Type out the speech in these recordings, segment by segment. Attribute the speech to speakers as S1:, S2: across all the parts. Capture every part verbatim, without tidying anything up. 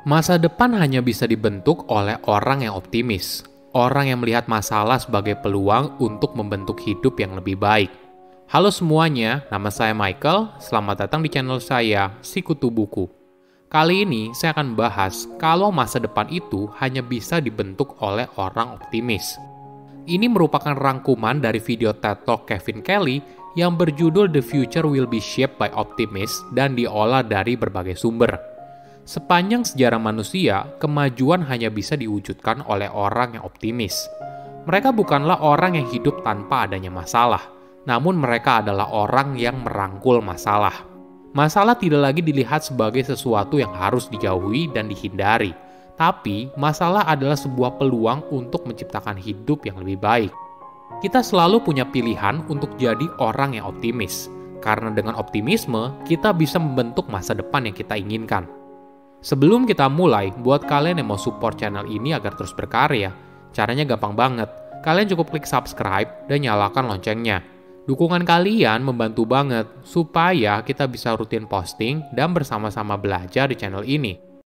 S1: Masa depan hanya bisa dibentuk oleh orang yang optimis, orang yang melihat masalah sebagai peluang untuk membentuk hidup yang lebih baik. Halo semuanya, nama saya Michael, selamat datang di channel saya, Sikutu Buku. Kali ini saya akan bahas kalau masa depan itu hanya bisa dibentuk oleh orang optimis. Ini merupakan rangkuman dari video TED Talk Kevin Kelly yang berjudul The Future Will Be Shaped by Optimists dan diolah dari berbagai sumber. Sepanjang sejarah manusia, kemajuan hanya bisa diwujudkan oleh orang yang optimis. Mereka bukanlah orang yang hidup tanpa adanya masalah, namun mereka adalah orang yang merangkul masalah. Masalah tidak lagi dilihat sebagai sesuatu yang harus dijauhi dan dihindari, tapi masalah adalah sebuah peluang untuk menciptakan hidup yang lebih baik. Kita selalu punya pilihan untuk jadi orang yang optimis, karena dengan optimisme, kita bisa membentuk masa depan yang kita inginkan. Sebelum kita mulai, buat kalian yang mau support channel ini agar terus berkarya, caranya gampang banget. Kalian cukup klik subscribe dan nyalakan loncengnya. Dukungan kalian membantu banget supaya kita bisa rutin posting dan bersama-sama belajar di channel ini.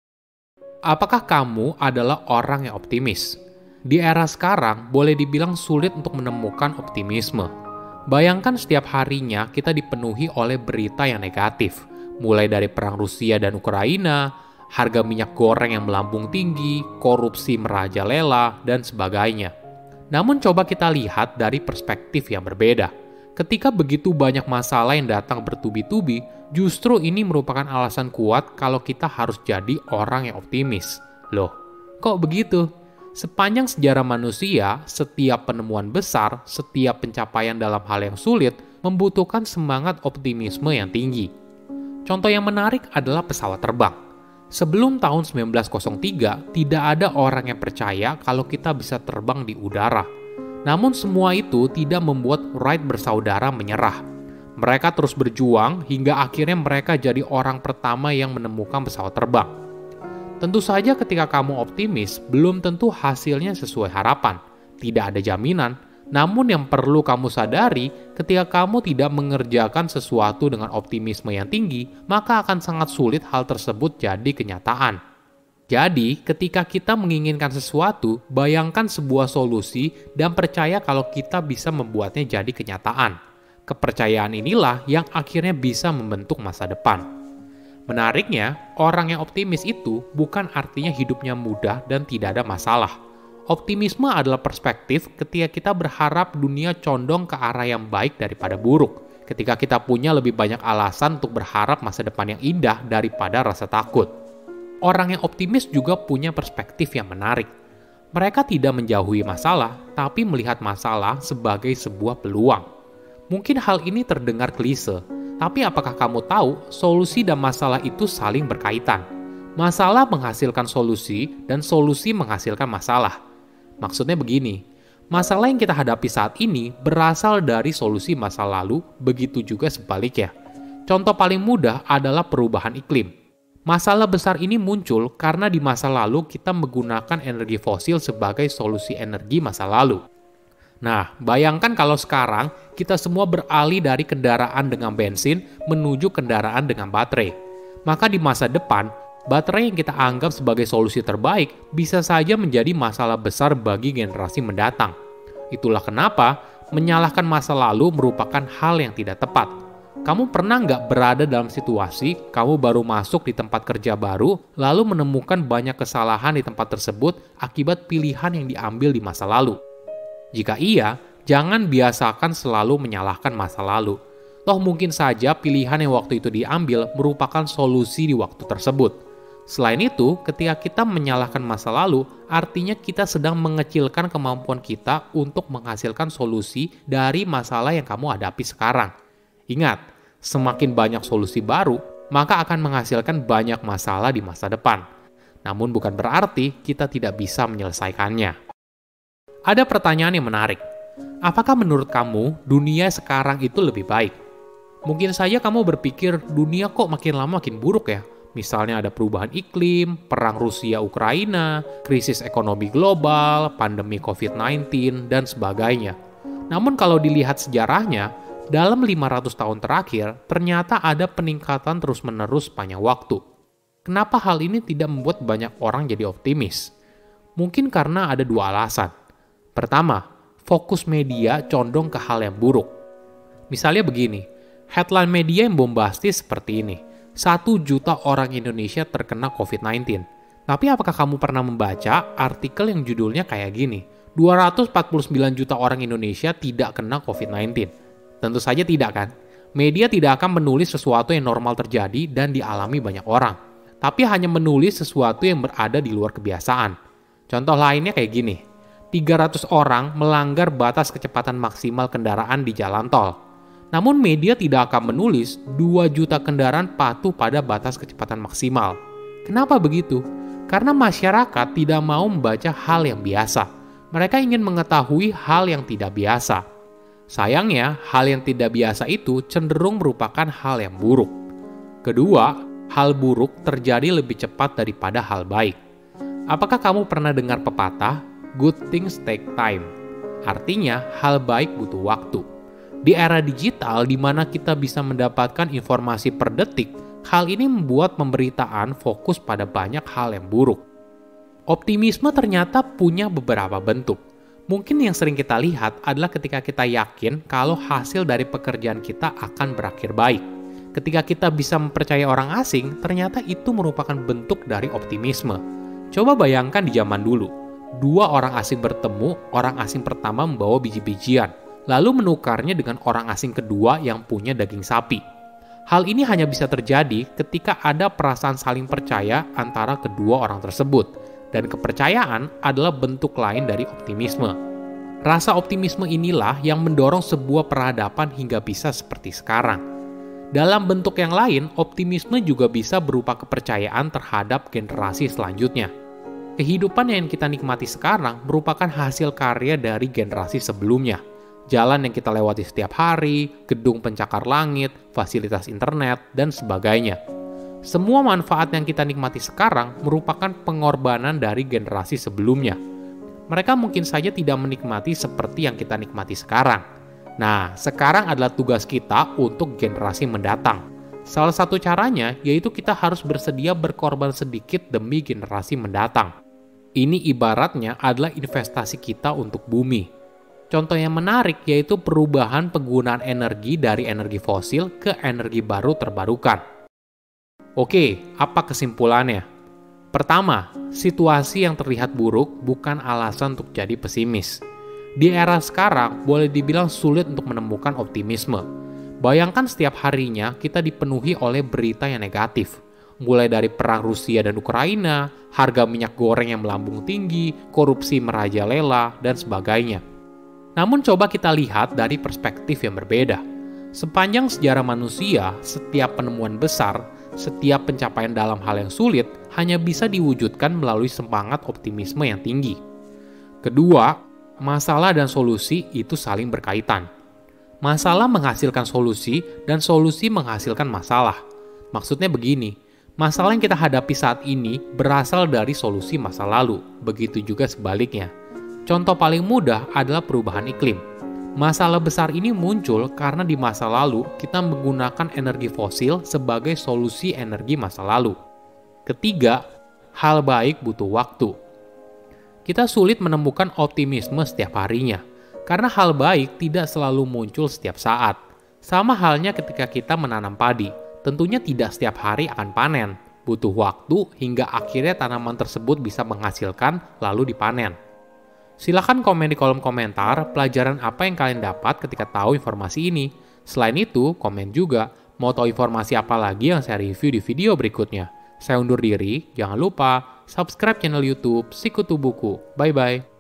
S1: Apakah kamu adalah orang yang optimis? Di era sekarang, boleh dibilang sulit untuk menemukan optimisme. Bayangkan setiap harinya kita dipenuhi oleh berita yang negatif, mulai dari perang Rusia dan Ukraina, harga minyak goreng yang melambung tinggi, korupsi merajalela, dan sebagainya. Namun coba kita lihat dari perspektif yang berbeda. Ketika begitu banyak masalah yang datang bertubi-tubi, justru ini merupakan alasan kuat kalau kita harus jadi orang yang optimis. Loh, kok begitu? Sepanjang sejarah manusia, setiap penemuan besar, setiap pencapaian dalam hal yang sulit, membutuhkan semangat optimisme yang tinggi. Contoh yang menarik adalah pesawat terbang. Sebelum tahun sembilan belas nol tiga, tidak ada orang yang percaya kalau kita bisa terbang di udara. Namun semua itu tidak membuat Wright bersaudara menyerah. Mereka terus berjuang hingga akhirnya mereka jadi orang pertama yang menemukan pesawat terbang. Tentu saja ketika kamu optimis, belum tentu hasilnya sesuai harapan. Tidak ada jaminan. Namun yang perlu kamu sadari, ketika kamu tidak mengerjakan sesuatu dengan optimisme yang tinggi, maka akan sangat sulit hal tersebut jadi kenyataan. Jadi, ketika kita menginginkan sesuatu, bayangkan sebuah solusi dan percaya kalau kita bisa membuatnya jadi kenyataan. Kepercayaan inilah yang akhirnya bisa membentuk masa depan. Menariknya, orang yang optimis itu bukan artinya hidupnya mudah dan tidak ada masalah. Optimisme adalah perspektif ketika kita berharap dunia condong ke arah yang baik daripada buruk. Ketika kita punya lebih banyak alasan untuk berharap masa depan yang indah daripada rasa takut. Orang yang optimis juga punya perspektif yang menarik. Mereka tidak menjauhi masalah, tapi melihat masalah sebagai sebuah peluang. Mungkin hal ini terdengar klise, tapi apakah kamu tahu solusi dan masalah itu saling berkaitan? Masalah menghasilkan solusi dan solusi menghasilkan masalah. Maksudnya begini, masalah yang kita hadapi saat ini berasal dari solusi masa lalu, begitu juga sebaliknya. Contoh paling mudah adalah perubahan iklim. Masalah besar ini muncul karena di masa lalu kita menggunakan energi fosil sebagai solusi energi masa lalu. Nah, bayangkan kalau sekarang kita semua beralih dari kendaraan dengan bensin menuju kendaraan dengan baterai. Maka di masa depan, baterai yang kita anggap sebagai solusi terbaik bisa saja menjadi masalah besar bagi generasi mendatang. Itulah kenapa menyalahkan masa lalu merupakan hal yang tidak tepat. Kamu pernah nggak berada dalam situasi kamu baru masuk di tempat kerja baru, lalu menemukan banyak kesalahan di tempat tersebut akibat pilihan yang diambil di masa lalu? Jika iya, jangan biasakan selalu menyalahkan masa lalu. Toh mungkin saja pilihan yang waktu itu diambil merupakan solusi di waktu tersebut. Selain itu, ketika kita menyalahkan masa lalu, artinya kita sedang mengecilkan kemampuan kita untuk menghasilkan solusi dari masalah yang kamu hadapi sekarang. Ingat, semakin banyak solusi baru, maka akan menghasilkan banyak masalah di masa depan. Namun bukan berarti kita tidak bisa menyelesaikannya. Ada pertanyaan yang menarik. Apakah menurut kamu dunia sekarang itu lebih baik? Mungkin saja kamu berpikir dunia kok makin lama makin buruk ya? Misalnya ada perubahan iklim, perang Rusia-Ukraina, krisis ekonomi global, pandemi covid sembilan belas, dan sebagainya. Namun kalau dilihat sejarahnya, dalam lima ratus tahun terakhir, ternyata ada peningkatan terus-menerus sepanjang waktu. Kenapa hal ini tidak membuat banyak orang jadi optimis? Mungkin karena ada dua alasan. Pertama, fokus media condong ke hal yang buruk. Misalnya begini, headline media yang bombastis seperti ini, satu juta orang Indonesia terkena covid sembilan belas. Tapi apakah kamu pernah membaca artikel yang judulnya kayak gini, dua ratus empat puluh sembilan juta orang Indonesia tidak kena covid sembilan belas? Tentu saja tidak kan? Media tidak akan menulis sesuatu yang normal terjadi dan dialami banyak orang, tapi hanya menulis sesuatu yang berada di luar kebiasaan. Contoh lainnya kayak gini, tiga ratus orang melanggar batas kecepatan maksimal kendaraan di jalan tol. Namun media tidak akan menulis dua juta kendaraan patuh pada batas kecepatan maksimal. Kenapa begitu? Karena masyarakat tidak mau membaca hal yang biasa. Mereka ingin mengetahui hal yang tidak biasa. Sayangnya, hal yang tidak biasa itu cenderung merupakan hal yang buruk. Kedua, hal buruk terjadi lebih cepat daripada hal baik. Apakah kamu pernah dengar pepatah, good things take time? Artinya, hal baik butuh waktu. Di era digital di mana kita bisa mendapatkan informasi per detik, hal ini membuat pemberitaan fokus pada banyak hal yang buruk. Optimisme ternyata punya beberapa bentuk. Mungkin yang sering kita lihat adalah ketika kita yakin kalau hasil dari pekerjaan kita akan berakhir baik. Ketika kita bisa mempercayai orang asing, ternyata itu merupakan bentuk dari optimisme. Coba bayangkan di zaman dulu, dua orang asing bertemu, orang asing pertama membawa biji-bijian, lalu menukarnya dengan orang asing kedua yang punya daging sapi. Hal ini hanya bisa terjadi ketika ada perasaan saling percaya antara kedua orang tersebut, dan kepercayaan adalah bentuk lain dari optimisme. Rasa optimisme inilah yang mendorong sebuah peradaban hingga bisa seperti sekarang. Dalam bentuk yang lain, optimisme juga bisa berupa kepercayaan terhadap generasi selanjutnya. Kehidupan yang kita nikmati sekarang merupakan hasil karya dari generasi sebelumnya. Jalan yang kita lewati setiap hari, gedung pencakar langit, fasilitas internet, dan sebagainya. Semua manfaat yang kita nikmati sekarang merupakan pengorbanan dari generasi sebelumnya. Mereka mungkin saja tidak menikmati seperti yang kita nikmati sekarang. Nah, sekarang adalah tugas kita untuk generasi mendatang. Salah satu caranya yaitu kita harus bersedia berkorban sedikit demi generasi mendatang. Ini ibaratnya adalah investasi kita untuk bumi. Contoh yang menarik yaitu perubahan penggunaan energi dari energi fosil ke energi baru terbarukan. Oke, apa kesimpulannya? Pertama, situasi yang terlihat buruk bukan alasan untuk jadi pesimis. Di era sekarang, boleh dibilang sulit untuk menemukan optimisme. Bayangkan setiap harinya kita dipenuhi oleh berita yang negatif. Mulai dari perang Rusia dan Ukraina, harga minyak goreng yang melambung tinggi, korupsi merajalela, dan sebagainya. Namun coba kita lihat dari perspektif yang berbeda. Sepanjang sejarah manusia, setiap penemuan besar, setiap pencapaian dalam hal yang sulit hanya bisa diwujudkan melalui semangat optimisme yang tinggi. Kedua, masalah dan solusi itu saling berkaitan. Masalah menghasilkan solusi dan solusi menghasilkan masalah. Maksudnya begini, masalah yang kita hadapi saat ini berasal dari solusi masa lalu, begitu juga sebaliknya. Contoh paling mudah adalah perubahan iklim. Masalah besar ini muncul karena di masa lalu kita menggunakan energi fosil sebagai solusi energi masa lalu. Ketiga, hal baik butuh waktu. Kita sulit menemukan optimisme setiap harinya, karena hal baik tidak selalu muncul setiap saat. Sama halnya ketika kita menanam padi, tentunya tidak setiap hari akan panen. Butuh waktu hingga akhirnya tanaman tersebut bisa menghasilkan lalu dipanen. Silahkan komen di kolom komentar pelajaran apa yang kalian dapat ketika tahu informasi ini. Selain itu, komen juga mau tahu informasi apa lagi yang saya review di video berikutnya. Saya undur diri, jangan lupa subscribe channel YouTube Sikutu Buku. Bye-bye.